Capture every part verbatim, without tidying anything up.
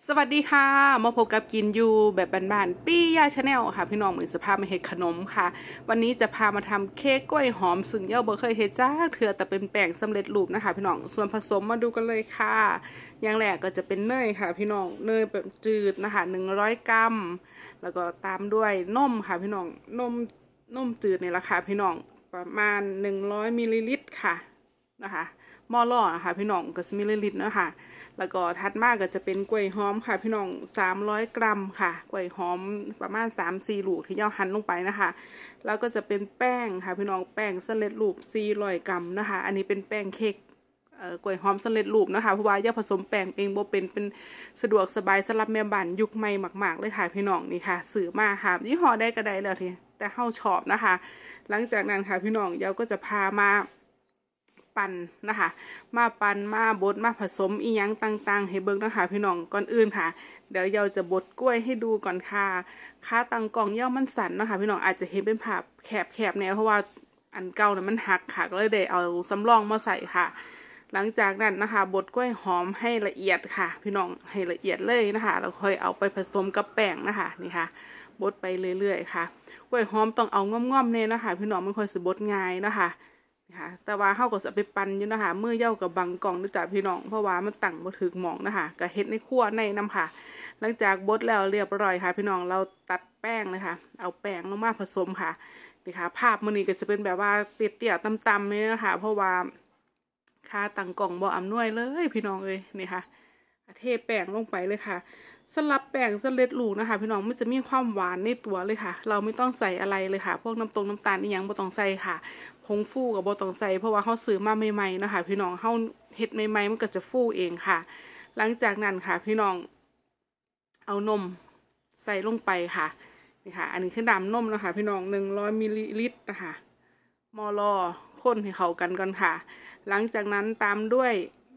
สวัสดีค่ะมาพบกับกินยูแบบบ้านๆปี้ย่าชาแนลค่ะพี่น้องมือสภาพมาเฮ็ดขนมค่ะวันนี้จะพามาทำเค้กกล้วยหอมซึ่งเย่าบ่เคยเฮ็ดจ้าเถื่อแต่เป็นแป้งสำเร็จรูปนะคะพี่น้องส่วนผสมมาดูกันเลยค่ะอย่างแรกก็จะเป็นเนยค่ะพี่น้องเนยแบบจืดนะคะหนึ่งร้อยกรัมแล้วก็ตามด้วยนมค่ะพี่น้องนมนมจืดนี่แหละค่ะพี่น้องประมาณหนึ่งร้อยมิลลิลิตรค่ะนะคะหม้อหล่อนะคะพี่น้องก็มิลลิลิตรนะคะแล้วก็ถัดมาก็จะเป็นกล้วยหอมค่ะพี่น้องสามร้อยกรัมค่ะกล้วยหอมประมาณ สามถึงสี่ ลูกที่ย่อหั่นลงไปนะคะแล้วก็จะเป็นแป้งค่ะพี่น้องแป้งสำเร็จรูปสี่ร้อยกรัมนะคะอันนี้เป็นแป้งเค้กเอ่อกล้วยหอมสำเร็จรูปนะคะเพราะว่าย่าผสมแป้งเองบ่เป็นเป็นสะดวกสบายสำหรับแม่บ้านยุคใหม่มากๆเลยค่ะพี่น้องนี่ค่ะซื้อมาค่ะยี่ห้อได้ก็ได้แล้วทีแต่เฮาชอบนะคะหลังจากนั้นค่ะพี่น้องย่าก็จะพามาปั่นนะคะมาปั่นมาบดมาผสมอีหยังต่างๆให้เบิ่งนะคะพี่น้องก่อนอื่นค่ะเดี๋ยวเราจะบดกล้วยให้ดูก่อนค่ะค่าตังกล่องเย่ามันสั่นนะคะพี่น้องอาจจะเห็นเป็นภาพแคบๆแนวเพราะว่าอันเก่าเนี่ยมันหักค่ะก็เลยได้เอาสำรองมาใส่ค่ะหลังจากนั้นนะคะบดกล้วยหอมให้ละเอียดค่ะพี่น้องให้ละเอียดเลยนะคะแล้วค่อยเอาไปผสมกับแป้งนะคะนี่ค่ะบดไปเรื่อยๆค่ะกล้วยหอมต้องเอาง่อมๆเนี่ยนะคะพี่น้องไม่ค่อยสิบดง่ายนะคะค่ะแต่ว่าเฮาก็จะไปปั่นอยู่นะคะมือเย่ากับบังกล่องด้วยจ้ะพี่น้องเพราะว่ามันตั้งบ่ถึกหม่องนะคะก็เฮ็ดในครัวในน้ำค่ะหลังจากบดแล้วเรียบร้อยค่ะพี่น้องเราตัดแป้งเลยค่ะเอาแป้งลงมาผสมค่ะนี่ค่ะภาพมื้อนี้ก็จะเป็นแบบว่าเตี้ยๆต่ำๆนี่นะคะเพราะว่าค่าตั้งกล่องบ่อำนวยเลยพี่น้องเอ้ยนี่ค่ะเทแป้งลงไปเลยค่ะสลับแป้งสำเร็จรูปนะคะพี่น้องมันจะมีความหวานในตัวเลยค่ะเราไม่ต้องใส่อะไรเลยค่ะพวกน้ำตรงน้ำตาลนี่ยังไม่ต้องใส่ค่ะผงฟูกับโบต้องใส่เพราะว่าเขาซื้อมาใหม่ๆนะคะพี่น้องเขาเห็ดใหม่ๆมันก็จะฟูเองค่ะหลังจากนั้นค่ะพี่น้องเอานมใส่ลงไปค่ะนี่ค่ะอันนี้คือน้ำนมนะคะพี่น้องหนึ่งร้อยมิลลิลิตรนะคะมอลอคนให้เข้ากันก่อนค่ะหลังจากนั้นตามด้วย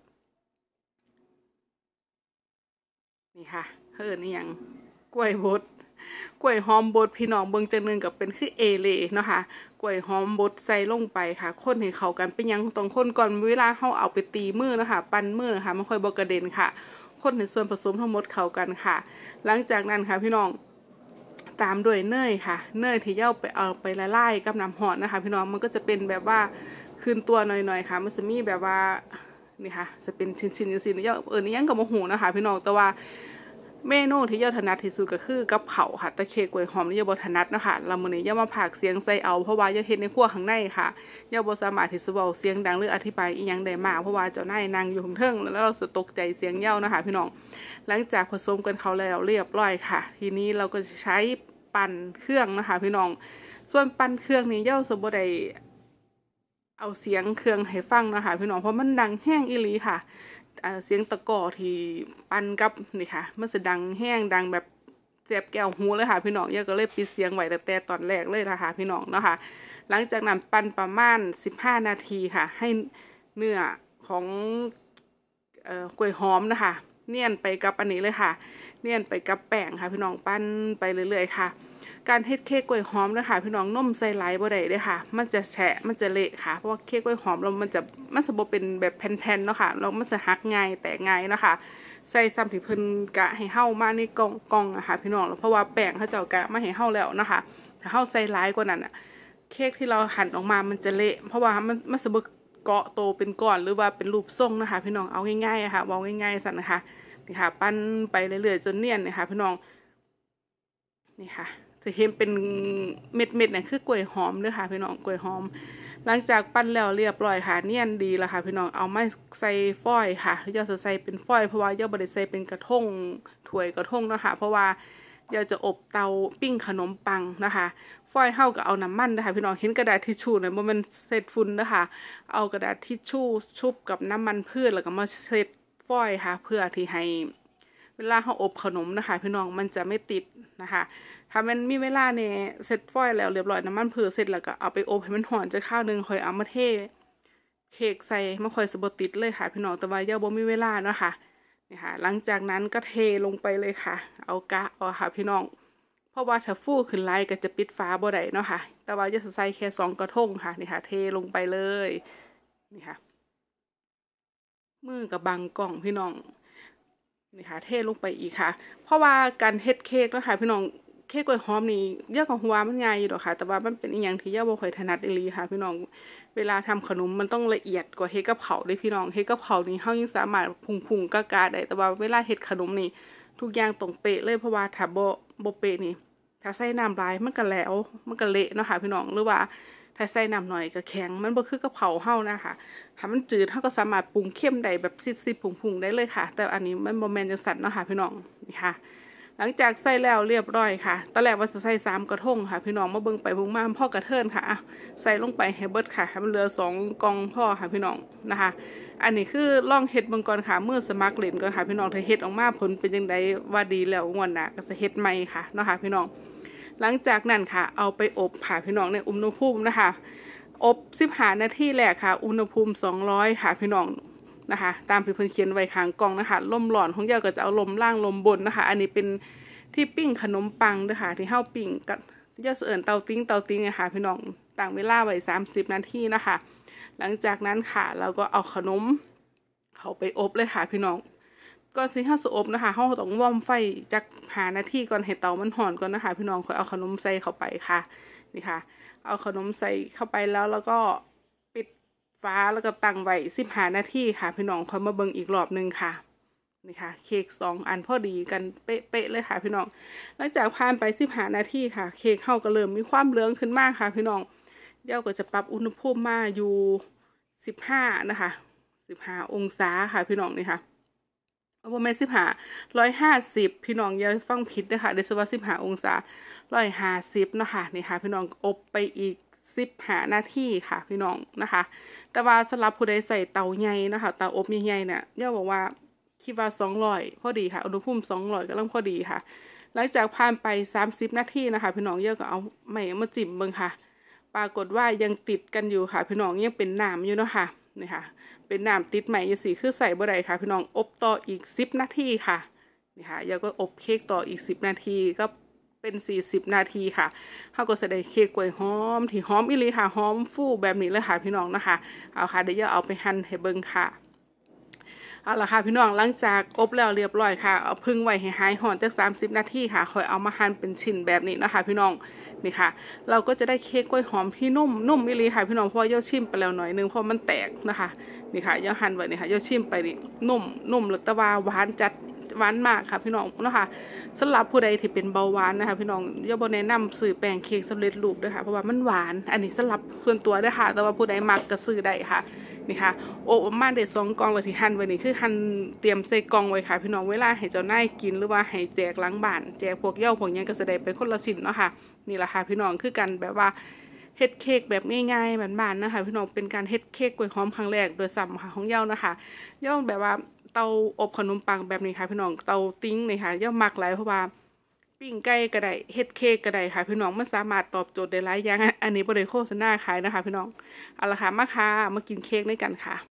นี่ค่ะเฮ้ยนี่ยังกล้วยบดกล้วยหอมบดพี่น้องเบิ่งจังนึงกับเป็นคือเอเล่เนาะค่ะกล้วยหอมบดใส่ลงไปค่ะคนให้เข้ากันเป็นยังต้องคนก่อนเวลาเฮาเอาไปตีมือนะคะปั้นมือนะคะมันค่อยบ่กระเด็นค่ะคนให้ส่วนผสมทั้งหมดเข้ากันค่ะหลังจากนั้นค่ะพี่น้องตามด้วยเนยค่ะเนยที่เย่าไปเอาไปละลายกับน้ำหอดนะคะพี่น้องมันก็จะเป็นแบบว่าคืนตัวหน่อยๆค่ะมันจะมีแบบว่านี่ค่ะจะเป็นชิ้นๆๆเย่าเออนี่ยังกับโมโหนะคะพี่น้องแต่ว่าเมนูที่เย่าถนัดที่สุดก็คือกับเผาค่ะตะเคียนกล้วยหอมนี่เย่าบ่ถนัดนะคะเรามื้อนี้เย่ามาพากเสียงใส่เอาเพราะว่าเย่าเฮ็ดในครัวข้างในค่ะเย่าบ่สามารถที่จะเว้าเสียงดังหรืออธิบายอีหยังได้มากเพราะว่าเจ้านายนั่งอยู่ข้างเทิงแล้วเราจะตกใจเสียงเย่านะคะพี่น้องหลังจากผสมกันเขาแล้วเรียบร้อยค่ะทีนี้เราก็จะใช้ปั่นเครื่องนะคะพี่น้องส่วนปั่นเครื่องนี้เย่าสิบ่ได้เอาเสียงเครื่องให้ฟังนะคะพี่น้องเพราะมันดังแห้งอีหลีค่ะเสียงตะกอที่ปั่นกับนี่ค่ะมันจะดังแห้งดังแบบเจ็บแก้วหูเลยค่ะพี่น้องย่าก็เลยปิดเสียงไว้แต่ตอนแรกเลยนะคะพี่น้องเนาะค่ะหลังจากนั้นปั่นประมาณสิบห้านาทีค่ะให้เนื้อของเอ่อกล้วยหอมนะคะเนียนไปกับอันนี้เลยค่ะเนียนไปกับแป้งค่ะพี่น้องปั้นไปเรื่อยๆค่ะการเฮ็ดเค้กกล้วยหอมนะคะพี่น้องนมใส่หลายบ่ได้เด้ค่ะมันจะแฉะมันจะเละค่ะเพราะว่าเค้กกล้วยหอมเรามันจะมันจะบ่เป็นแบบแผ่นๆเนาะค่ะแล้วมันจะหักง่ายแตกง่ายนะคะใส่ซ้ำที่เพิ่นกะให้เฮามาในกล่องกล่องอะค่ะพี่น้องเพราะว่าแป้งเขาเจ้ากะมาให้เฮาแล้วนะคะถ้าเฮาใส่หลายกว่านั้นอะเค้กที่เราหั่นออกมามันจะเละเพราะว่ามันมันจะบ่เกาะโตเป็นก้อนหรือว่าเป็นรูปทรงนะคะพี่น้องเอาง่ายๆอะค่ะวางง่ายๆสั่นนะคะนี่ค่ะปั้นไปเรื่อยๆจนเนียนนะคะพี่น้องนี่ค่ะจะเห็นเป็นเม็ดเม็ดเนี่ยคือกล้วยหอมด้วยค่ะพี่น้องกล้วยหอมหลังจากปั้นแล้วเรียบร้อยค่ะเนียนดีแล้วค่ะพี่น้องเอามาใส่ฟอยล์ค่ะย่าจะใส่เป็นฟอยล์เพราะว่าย่าบริใส่เป็นกระทงถ้วยกระทงนะคะเพราะว่าย่าจะอบเตาปิ้งขนมปังนะคะฟอยล์เท่ากับเอาน้ำมันนะคะพี่น้องเห็นกระดาษทิชชู่เนี่ยมันเศษฝุ่นนะคะเอากระดาษทิชชู่ชุบกับน้ำมันพืชแล้วก็มาเศษฟอยล์ค่ะเพื่อที่ให้เวลาเขาอบขนมนะคะพี่น้องมันจะไม่ติดนะคะถ้ามันมีเวลาเนี่ยเสร็จฟอยล์แล้วเรียบร้อยน้ำมันพืชเสร็จแล้วก็เอาไปอบให้มันหอนจะข้าวนึงค่อยเอามาเทเค้กใส่มาค่อยสบติดเลยค่ะพี่น้องแต่ว่าย่าบ่มีเวลาเนาะค่ะนี่ค่ะหลังจากนั้นก็เทลงไปเลยค่ะเอากะเอาค่ะพี่น้องเพราะว่าถ้าฟูขึ้นไล่ก็จะปิดฝาบ่ได้เนาะค่ะแต่ว่าจะใส่แค่สองกระทงค่ะนี่ค่ะเทลงไปเลยนี่ค่ะมือกับบังกล่องพี่น้องนี่ค่ะเทลงไปอีกค่ะเพราะว่าการเฮ็ดเค้กนะคะพี่น้องเค้กกล้วยหอมนี่เยอะของหัวมันง่ายอยู่หรอกค่ะแต่ว่ามันเป็นอีกอย่างที่ย่าบ่ค่อยถนัดอีหลีค่ะพี่น้องเวลาทำขนมมันต้องละเอียดกว่าเฮ็ดกับเขาเลยพี่น้องเฮ็ดกับเขานี่เฮายังสามารถพุ่งๆกะๆได้แต่ว่าเวลาเฮ็ดขนมนี่ทุกอย่างตรงเป๊ะเลยเพราะว่าถ้าบ่บ่เป๊ะนี่ถ้าใส่น้ำหลายมันก็แล้วมันก็เละเนาะค่ะพี่น้องหรือว่าถ้าใส่น้ำหน่อยก็แข็งมันบ่คือกับเขาเฮานะคะถ้ามันจืดเฮาก็สามารถปรุงเข้มได้แบบซิดๆพุ่งๆได้เลยค่ะแต่อันนี้มันบ่แม่นจังซั่นเนาะค่ะพี่น้องนี่ค่ะหลังจากใส่แล้วเรียบร้อยค่ะตอนแรกว่าจะใส่สามกระทงค่ะพี่น้องมาเบิ่งไปเบิ่งมาพ่อกระเทินค่ะใส่ลงไปให้เบิดค่ะให้มันเหลือสองกล่องพ่อค่ะพี่น้องนะคะอันนี้คือลองเฮ็ดเบิ่งก่อนค่ะมือสมัครเล่นก่อนค่ะพี่น้องถ้าเฮ็ดออกมาผลเป็นจังไดว่าดีแล้วงวดหน้าก็จะเฮ็ดใหม่ค่ะเนาะค่ะพี่น้องหลังจากนั้นค่ะเอาไปอบค่ะพี่น้องในอุณหภูมินะคะอบสิบห้านาทีแรกค่ะอุณหภูมิสองร้อยค่ะพี่น้องนะคะตามที่เพิ่นเขียนไว้ข้างกล่องนะคะลมร้อนของเจ้าก็จะเอาลมล่างลมบนนะคะอันนี้เป็นที่ปิ้งขนมปังเด้อค่ะที่เฮาปิ้งกับเจ้าเอิ้นเตาติ้งเตาติ้งนะคะพี่น้องตั้งเวลาไว้สามสิบนาทีนะคะหลังจากนั้นค่ะเราก็เอาขนมเข้าไปอบเลยค่ะพี่น้องก่อนสิเฮาสิอบนะคะเฮาต้องวอร์มไฟจักห้านาทีก่อนให้เตามันร้อนก่อนนะคะพี่น้องค่อยเอาขนมใส่เข้าไปค่ะนี่ค่ะเอาขนมใส่เข้าไปแล้วแล้วก็ปิดฝาแล้วก็ตั้งไว้สิบห้านาทีค่ะพี่น้องค่อยมาเบิ่งอีกรอบนึงค่ะนี่ค่ะเค้กสองอันพอดีกันเป๊ะๆเลยค่ะพี่น้องหลังจากผ่านไปสิบห้านาทีค่ะเค้กเฮาก็เริ่มมีความเหลืองขึ้นมากค่ะพี่น้องเดี๋ยวก็จะปรับอุณหภูมิมาอยู่สิบห้านะคะสิบห้าองศาค่ะพี่น้องนี่ค่ะประมาณสิบห้าร้อยห้าสิบพี่น้องอย่าฟังผิดนะคะเดี๋ยวสว่าสิบห้าองศาร้อยห้าสิบนะคะนี่ค่ะพี่น้องอบไปอีกสิบห้านาทีค่ะพี่น้องนะคะแต่ว่าสำหรับผู้ใดใส่เตาใหญ่นะคะเตาอบใหญ่ๆเนี่ยย่าบอกว่าคิดว่าสองร้อยพอดีค่ะอุณหภูมิสองร้อยก็ลังพอดีค่ะหลังจากผ่านไปสามสิบนาทีนะคะพี่น้องย่าก็เอาไม้มาจิ้มเบิ่งค่ะปรากฏว่ายังติดกันอยู่ค่ะพี่น้องยังเป็นน้ำอยู่เนาะค่ะนี่ค่ะเป็นน้ำติดใหม่ยังสีคือใส่บ่ได้ค่ะพี่น้องอบต่ออีกสิบนาทีค่ะนี่ค่ะย่าก็อบเค้กต่ออีกสิบนาทีก็เป็นสี่สิบนาทีค่ะเขาก็จะได้เค้กกล้วยหอมที่หอมอีหลีค่ะหอมฟูแบบนี้เลยค่ะพี่น้องนะคะเอาค่ะเดี๋ยวย่าเอาไปหั่นให้เบิ่งค่ะเอาล่ะค่ะพี่น้องหลังจากอบแล้วเรียบร้อยค่ะเอาพึ่งไว้ให้หายร้อนจักสามสิบนาทีค่ะค่อยเอามาหั่นเป็นชิ้นแบบนี้นะคะพี่น้องนี่ค่ะเราก็จะได้เค้กกล้วยหอมที่นุ่มนุ่มอีหลีค่ะพี่น้องเพราะย่าชิมไปแล้วหน่อยนึงเพราะมันแตกนะคะนี่ค่ะย่าหั่นไว้นี่ค่ะย่าชิมไปนี่นุ่มนุ่มหรือตะวาหวานจัดหวานมากค่ะพี่น้องนะคะสำหรับผู้ใดที่เป็นเบาหวานนะคะพี่น้องย่าบ่แนะนำซื้อแป้งเค้กสำเร็จรูปด้วยค่ะเพราะว่ามันหวานอันนี้สำหรับส่วนตัวด้วยค่ะแต่ว่าผู้ใดมักก็ซื้อได้ค่ะนี่ค่ะโอ้มาเด็ดสองกล่องเลยที่หั่นไว้นี่คือหั่นเตรียมใส่กล่องไว้ค่ะพี่น้องเวลาให้เจ้านายกินหรือว่าให้แจกหลังบ้านแจกพวกเย้าพวกยังก็จะได้เป็นคนละชิ้นเนาะค่ะนี่แหละค่ะพี่น้องคือกันแบบว่าเฮ็ดเค้กแบบง่ายๆบ้านๆนะคะพี่น้องเป็นการเฮ็ดเค้กกล้วยหอมครั้งแรกโดยซ้ำค่ะของเย้านะคะเย้าแบบว่าเตาอบขนมปังแบบนี้ค่ะพี่น้องเตาติ้งนี่ค่ะเย้ามักหลายเพราะว่าปิ้งไก่ก็ได้เฮ็ดเค้กก็ได้ค่ะพี่น้องมันสามารถตอบโจทย์ได้หลายอย่างอันนี้บ่ได้โฆษณาขายนะคะพี่น้องเอาล่ะค่ะมาค่ะมากินเค้กด้วยกันค่ะ